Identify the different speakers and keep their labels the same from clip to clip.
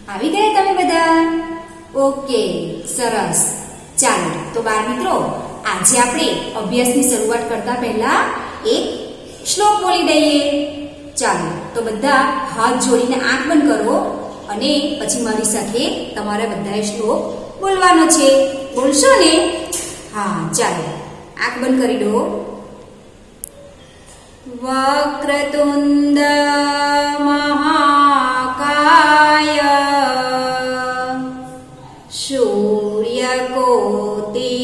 Speaker 1: આવી ગયા તમે બધા? ઓકે, સરસ. ચાલો તો બાળ મિત્રો, આજે આપણે અભ્યાસની શરૂઆત કરતા પહેલા એક શ્લોક બોલી દઈએ. ચાલો તો બધા હાથ જોડીને આંખ બંધ કરો અને પછી મારી સાથે તમારે બધાએ શ્લોક બોલવાનો છે. બોલશો ને? હા, ચાલો આંખ બંધ કરી દો. વક્રતુંડ મહાકાય સૂર્યકોટિ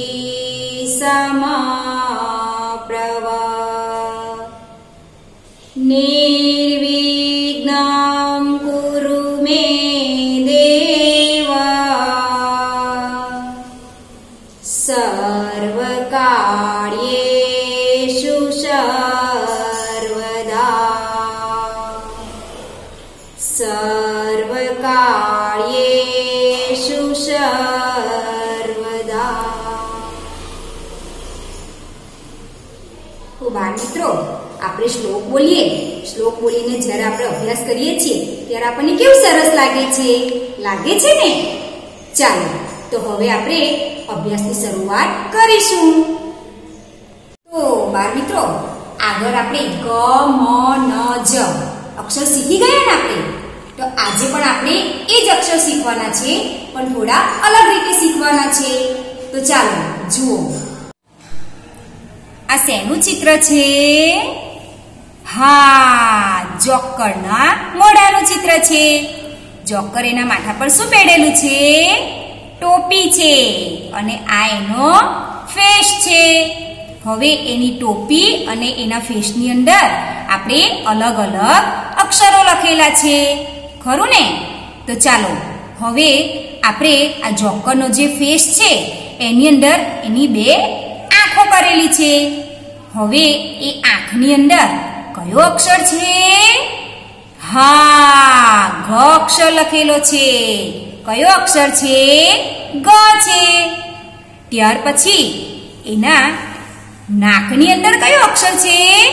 Speaker 1: સમપ્રભ નિર્વિઘ્नं કુરુ મે દેવ સર્વકાર્યેષુ સર્વકાર્યેષુ સર્વદા. તો બાળ મિત્રો, આપણે શ્લોક બોલીએ. શ્લોક બોલીને જ્યારે આપણે અભ્યાસ કરીએ છીએ ત્યારે આપણને કેવું સરસ લાગે છે. લાગે છે ને? ચાલો તો હવે આપણે અભ્યાસની શરૂઆત કરીશું. તો બાળ મિત્રો, આગળ આપણે ગ મ ન જ અક્ષર શીખી ગયા ને આપણે. તો આજે પણ આપણે એ જ અક્ષર શીખવાના છે, પણ થોડા અલગ રીતે શીખવાના છે. તો ચાલો જુઓ, આ શેનું ચિત્ર છે? હા, જોકરના મોઢાનું ચિત્ર છે. જોકર એના માથા પર શું પહેરેલું છે? ટોપી છે. અને આ એનો ફેસ છે. હવે એની ટોપી અને એના ફેસની અંદર આપણે અલગ અલગ અક્ષરો લખેલા છે, ખરું ને? તો ચાલો હવે આપણે આ જોકરનો જે ફેસ છે એની અંદર એની બે આંખો કરેલી છે. હવે એ આંખની અંદર કયો અક્ષર છે? હા, ગ અક્ષર લખેલો છે. કયો અક્ષર છે? ગ છે. ત્યાર પછી એના નાકની અંદર કયો અક્ષર છે?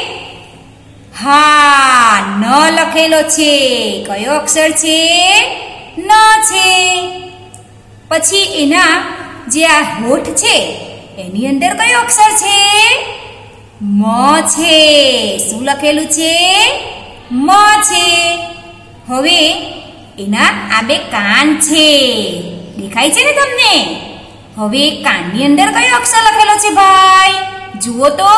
Speaker 1: હા, ન લખેલો છે. કયો અક્ષર છે? ન છે. પછી એના જે આ હોઠ છે એની અંદર કયો અક્ષર છે? મ છે. શું લખેલું છે? મ છે. હવે એના આ બે કાન છે. દેખાય છે ને તમને? હવે કાનની અંદર કયો અક્ષર લખેલો છે ભાઈ? જુઓ તો.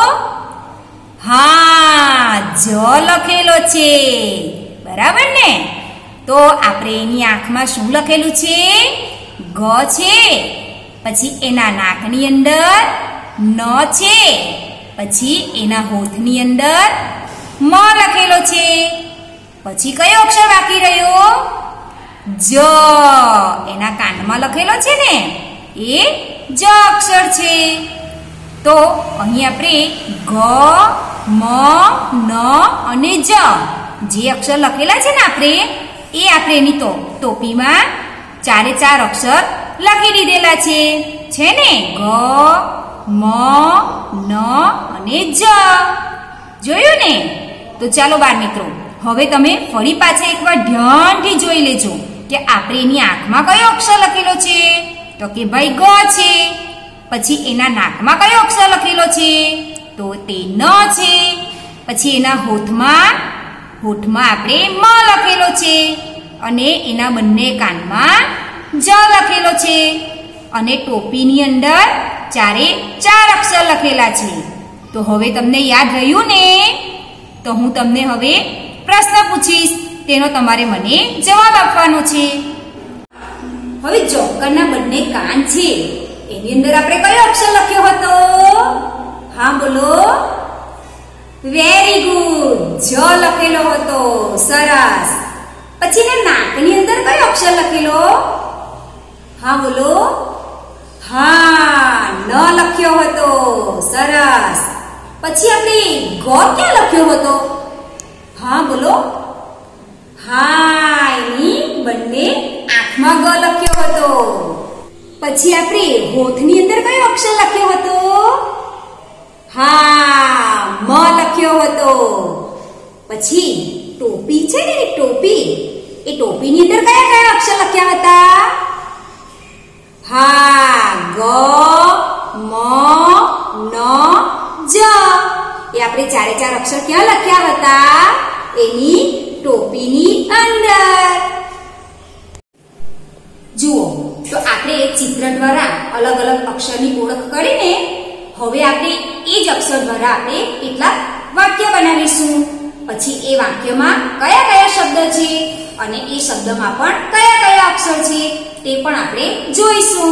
Speaker 1: હા, જ લખેલો છે. બરાબર ને? તો આપણે એની આંખમાં શું લખેલું છે? ગ છે. પછી એના નાકની અંદર ન છે. પછી એના હોઠની અંદર મ લખેલો છે. પછી કયો અક્ષર બાકી રહ્યો? જ. એના કાનમાં લખેલો છે ને, એ જ અક્ષર છે. તો અહીં આપણે ગ, મ, ન અને જ જે અક્ષર લખેલા છે ને આપણે એની ટોપીમાં ચારે ચાર અક્ષર લખી દીધેલા છે ને? ગ, મ, ન અને જ. જોયું ને? તો ચાલો બાળ મિત્રો, હવે તમે ફરી પાછા એકવાર ધ્યાનથી જોઈ લેજો કે આપણે એની આંખમાં કયો અક્ષર લખેલો છે? તો કે ભાઈ ગ છે. પછી એના નાકમાં કયો અક્ષર લખેલો છે? તો તે ન છે. પછી એના હોઠમાં આપણે મ લખેલો છે. અને એના બંને કાનમાં જ લખેલો છે. અને ટોપીની અંદર ચારે ચાર અક્ષર લખેલા છે. તો હવે તમને યાદ રહ્યું ને? તો હું તમને હવે પ્રશ્ન પૂછીશ, તેનો તમારે મને જવાબ આપવાનો છે. હવે જોકરના બંને કાન છે, એની અંદર આપણે કયો અક્ષર લખ્યો હતો? હા બોલો. વેરી ગુડ, જ લખેલો હતો. સરસ. પછી એના નાકની અંદર કયો અક્ષર લખેલો? હા બોલો. હા, ન લખ્યો હતો. સરસ. પછી આપણે ગ ક્યાં લખ્યો હતો? હા બોલો. હા, એની બંને આંખમાં ગ લખ્યો હતો. પછી આપણે હોઠની અંદર કયો અક્ષર લખ્યો હતો? હા, મ લખ્યો હતો. પછી ટોપી છે ને, ટોપી એ ટોપીની અંદર કયા કયા અક્ષર લખ્યા હતા? હા, ગ, મ, ન, જ. એ આપણે ચારે ચાર અક્ષર ક્યાં લખ્યા હતા? એની ટોપીની અંદર. જુઓ, તો આપણે ચિત્ર દ્વારા અલગ અલગ અક્ષરની ઓળખ કરીને હવે આપણે એ જ અક્ષર દ્વારા આપણે કેટલાક વાક્ય બનાવીશું. પછી એ વાક્યમાં કયા કયા શબ્દ છે અને એ શબ્દમાં પણ કયા કયા અક્ષર છે તે પણ આપણે જોઈશું.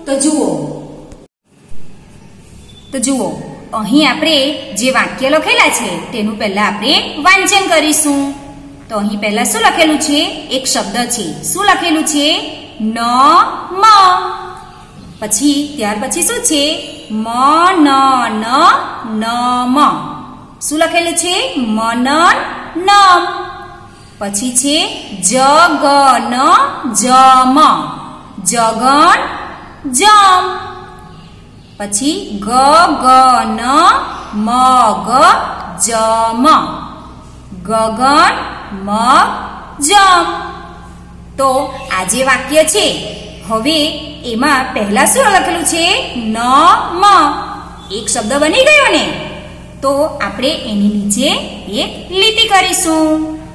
Speaker 1: તો જુઓ અહીં આપણે જે વાક્ય લખેલા છે તેનું પહેલા આપણે વાંચન કરીશું. તો અહીં પહેલા શું લખેલું છે? એક શબ્દ છે. શું લખેલું છે? ન, મ. પછી ત્યાર પછી શું છે? મ, ન, ન, ન, મ. શું લખેલું છે? મનન, નમ. પછી છે જગન, જમ. જગન, જમ. પછી ગગન, મગ, જમ. ગગન, મગ, જમ. તો આ જે વાક્ય છે હવે એમાં પહેલા શું લખેલું છે? ન, મ. એક શબ્દ બની ગયો ને? તો આપણે એની નીચે એક લીટી કરીશું.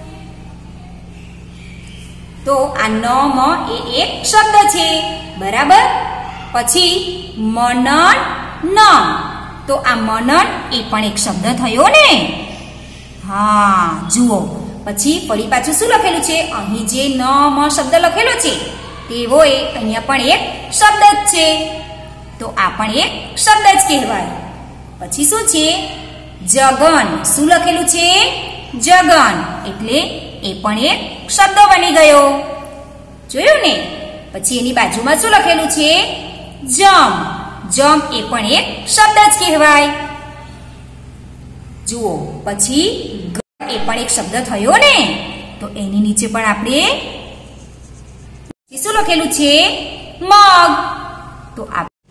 Speaker 1: તો આ ન, મ એ એક શબ્દ છે, બરાબર. પછી મનન, નમ. તો આ મનન એ પણ એક શબ્દ થયો ને? હા, જુઓ. પછી ફરી પાછું શું લખેલું છે? અહીં જે ન, મ શબ્દ લખેલો છે તેવો અહીંયા પણ એક શબ્દ જ છે. તો આ પણ એક શબ્દ જ કહેવાય. પછી શું છે? જગન. શું લખેલું છે? જગન. એટલે એ પણ એક શબ્દ બની ગયો. જોયું ને? પછી એની બાજુમાં શું લખેલું છે? જમ. જમ એ પણ એક શબ્દ જ કહેવાય. જુઓ, પછી એ પણ એક શબ્દ થયો ને? તો એની નીચે પણ આપણે શું લખેલું છે? મગ. તો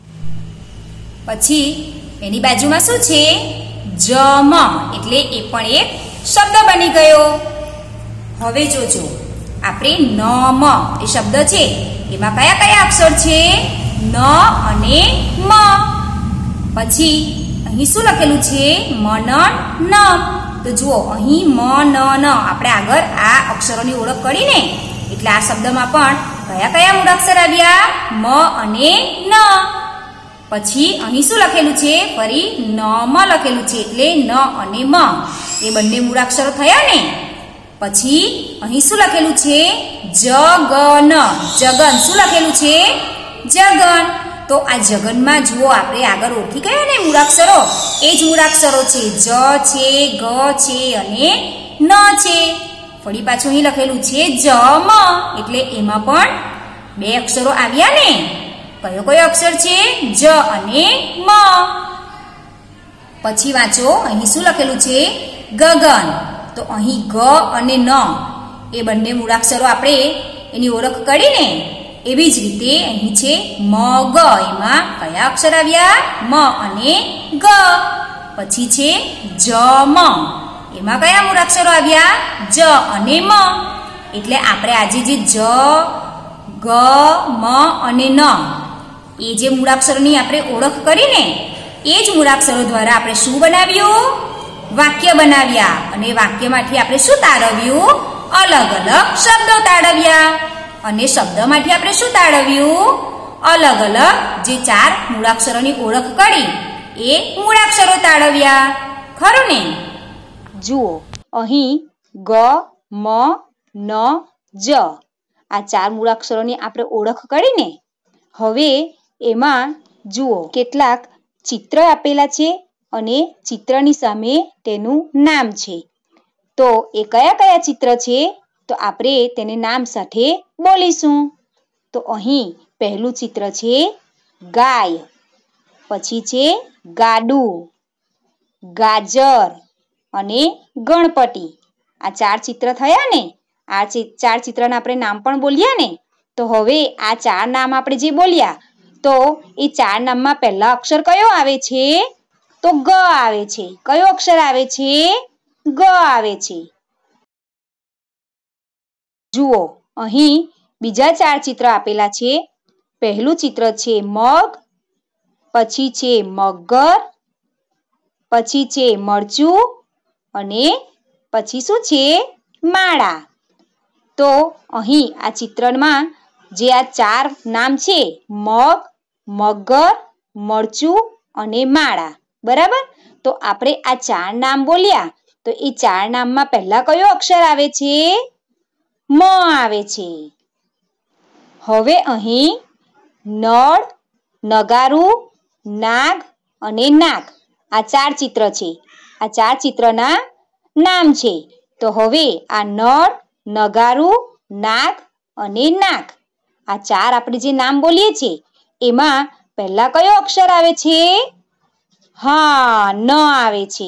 Speaker 1: પછી એની બાજુમાં શું છે? જમ. એટલે એ પણ એક શબ્દ બની ગયો. હવે જોજો, આપણે નમ એ શબ્દ છે એમાં કયા કયા અક્ષર છે? ન અને મ. પછી અહીં શું લખેલું છે? મનન, નમ. તો જુઓ, અહીં મ, ન, ન આપણે આગળ આ અક્ષરોની ઓળખ કરીને એટલે આ શબ્દમાં પણ કયા કયા મૂળાક્ષર આવ્યા? મ અને ન. પછી અહીં શું લખેલું છે? ફરી નમ લખેલું છે એટલે ન અને મ એ બંને મૂળાક્ષરો થયા ને? પછી અહીં શું લખેલું છે? જગન. જગન. શું લખેલું છે? જગન. તો આ જગનમાં જુઓ આપણે આગળ ઓળખી ગયા ને મૂળાક્ષરો? એ જ મૂળાક્ષરો છે. જ છે, ગ છે અને ન છે. ફરી પાછું અહીં લખેલું છે જમ. એટલે એમાં પણ બે અક્ષરો આવ્યા ને? કયો કયો અક્ષર છે? જ અને મ. પછી વાંચો, અહીં શું લખેલું છે? ગગન. તો અહીં ગ અને ન એ બંને મૂળાક્ષરો આપણે એની ઓળખ કરીને એવી જ રીતે અહીં છે મગ. એમાં કયા અક્ષર આવ્યા? મ અને ગ. પછી છે જમ. એમાં કયા મૂળાક્ષરો આવ્યા? જ અને મ. એટલે આપણે આજે જે જ, ગ, મ અને ન એ જે મૂળાક્ષરોની આપણે ઓળખ કરીને એ જ મૂળાક્ષરો દ્વારા આપણે શું બનાવ્યું? વાક્ય બનાવ્યા. અને વાક્યમાંથી આપણે શું તારવ્યું? અલગ અલગ શબ્દો તારવ્યા. અને શબ્દમાંથી આપણે શું તારવ્યું? અલગ અલગ જે ચાર મૂળાક્ષરોની ઓળખ કરી એ મૂળાક્ષરો તારવ્યા. ખરું ને? જુઓ, અહીં ગ, મ, ન, જ આ ચાર મૂળાક્ષરોની આપણે ઓળખ કરીને હવે એમાં જુઓ કેટલાક ચિત્ર આપેલા છે અને ચિત્રની સામે તેનું નામ છે. તો એ કયા કયા ચિત્ર છે? તો આપણે તેને નામ સાથે બોલીશું. તો અહીં પહેલું ચિત્ર છે ગાય. પછી છે ગાડું, ગાજર અને ગણપતિ. આ ચાર ચિત્ર થયા ને? આ ચાર ચિત્રના આપણે નામ પણ બોલ્યા ને? તો હવે આ ચાર નામ આપણે જે બોલ્યા તો એ ચાર નામમાં પહેલા અક્ષર કયો આવે છે? તો ગ આવે છે. કયો અક્ષર આવે છે? ગ આવે છે. જુઓ અહીં બીજા 4 ચિત્ર આપેલા છે. પહેલું ચિત્ર છે મગ, પછી છે મગર, પછી છે મરચું અને પછી શું છે માળા. તો અહીં આ ચિત્રમાં જે આ 4 નામ છે મગ, મગર, મરચું અને માળા, બરાબર. તો આપણે આ 4 નામ બોલ્યા તો એ 4 નામમાં પહેલા કયો અક્ષર આવે છે? મ આવે છે. હવે અહીં નળ, નગારું, નાગ અને નાક આ 4 ચિત્ર છે. આ 4 ચિત્રના નામ છે. તો હવે આ નળ, નગારું, નાગ અને નાક આ 4 આપણે જે નામ બોલીએ છીએ એમાં પહેલા કયો અક્ષર આવે છે? હા, ન આવે છે.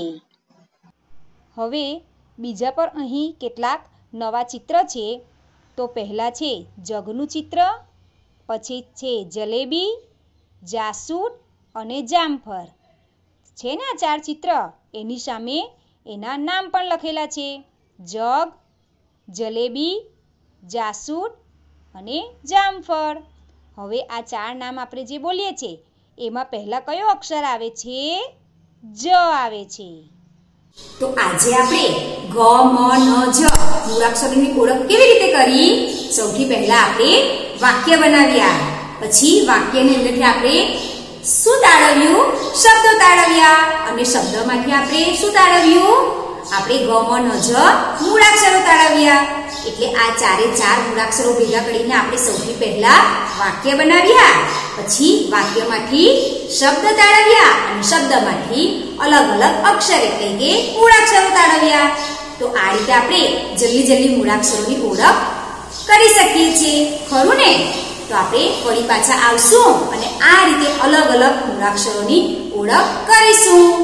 Speaker 1: હવે બીજા પર અહીં કેટલાક નવા ચિત્ર છે. તો પહેલા છે જગનું ચિત્ર, પછી છે જલેબી, જાસૂદ અને જામફળ છે ને. આ 4 ચિત્ર એની સામે એના નામ પણ લખેલા છે. જગ, જલેબી, જાસૂદ અને જામફળ. હવે આ 4 નામ આપણે જે બોલીએ છીએ એમાં પહેલા કયો અક્ષર આવે છે? જ આવે છે. તો આજે આપણે ગ, મ, ન, જ મૂળાક્ષરોની ઓળખ કેવી રીતે કરી? સૌથી પહેલા આપણે વાક્ય બનાવ્યા, પછી વાક્યની અંદરથી આપણે શું તાળવ્યું? શબ્દો તાળવ્યા, અને શબ્દમાંથી આપણે શું તાળવ્યું? આપણે ગ, મ, ન, જ મૂળાક્ષરો તાળવ્યા. એટલે આ 4 મૂળાક્ષરો ભેગા કરીને આપણે સૌથી પહેલા વાક્ય બનાવ્યા, પછી વાક્યમાંથી શબ્દ તાળવ્યા અને શબ્દમાંથી અલગ અલગ અક્ષર એટલે કે મૂળાક્ષરો તાળવ્યા. તો આ રીતે આપણે જલ્દી મૂળાક્ષરોની ઓળખ કરી શકીએ છીએ, ખરું ને? તો આપણે ફરી પાછા આવશું અને આ રીતે અલગ અલગ મૂળાક્ષરોની ઓળખ કરીશું.